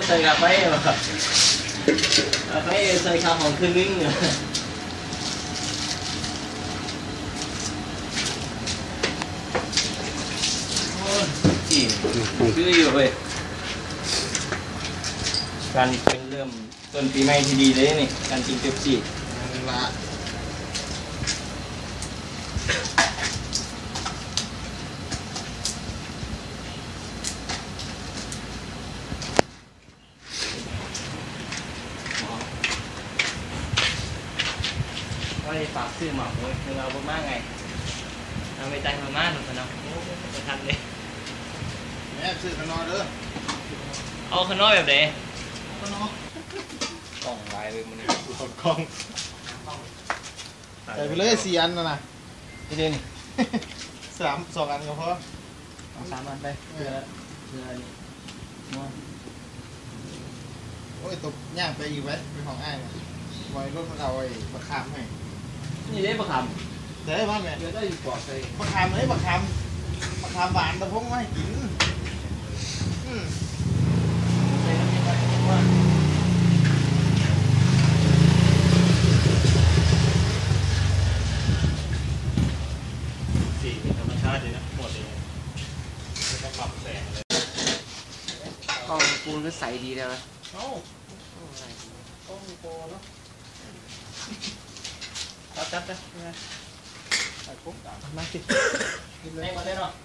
ใส่กาแฟเหรอกาแฟใส่ข้าวของครึ่งนึงจริงคืออยู่เว้ยการเป็นเริ่มต้นปีใหม่ที่ดีเลยนี่การกินเป๊ปซี่ละก็เลยฝากซื้อหมาเลยคือเราบ้างไงเราไปใจมาม่าหนูกันเนาะไปทำเลยแม่ซื้อขนมเด้อเอาขนมแบบไหนขนมกล่องลายเลยมันนี่กล่องใส่ไปเลย4 อันนะนี่เด่น 2 อันก็พอเอา3 อันไปเพื่อนี่โอ้ยตกย่างไปอีกไว้เป็นของอ้ายไว้รถมันเอาไว้บักขามให้นี่ได้บักขามได้ป่ะแม่เดี๋ยวได้อยู่ปอดใส่บักขามเลยบักขามหวานแต่พงไม่กินสีเป็นธรรมชาติดีนะหมดเลยไม่ต้องปรับแสงเลยกล้องปูนก็ใสดีเลยนะเอ้าต้องมีโปรเนาะจับยังไงใส่ปุ๊บมาสิให้มาได้เนาะ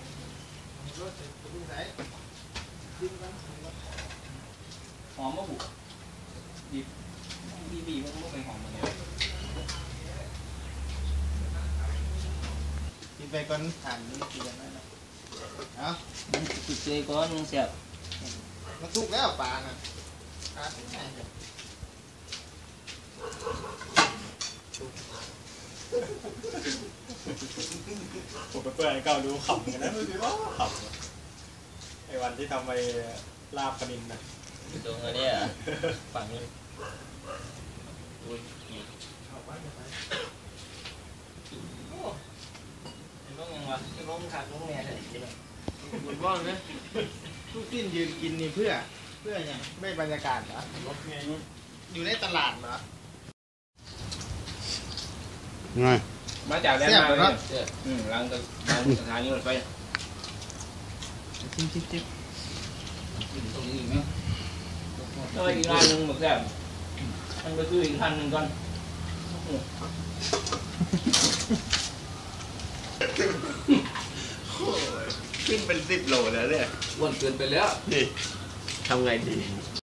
หอมมะบุบีมันไม่เป็นหอมมันเลยกินไปก่อนผ่านนี่กินกันได้นะเอามันสุดเจก่อนเสียบมันสุกแล้วปลาน่ะปลาที่ไหนผมไปเปิดเก่าดูขำกันนะดูสิว่าขำไอ้วันที่ทำไปลาบปนินนะตรงนี้อ่ะฝั่งนี้อุ้ยน้องยังวะน้องขาดน้องแม่เลยหมดบ้านนะทุกสิ้นยืนกินนี่เพื่ออย่างไม่บรรยากาศเหรออยู่ในตลาดเหรอไงมาจากแดนมาเลยร้านสถานีรถไฟจิ้มตรงนี้อีกไหมแล้วอีกร้านหนึ่งหมึกแซ่บมันก็คืออีกพันหนึ่งก่อนขึ้นเป็น10 โลแล้วเนี่ยอ้วนเกินไปแล้วนี่ทำไงดี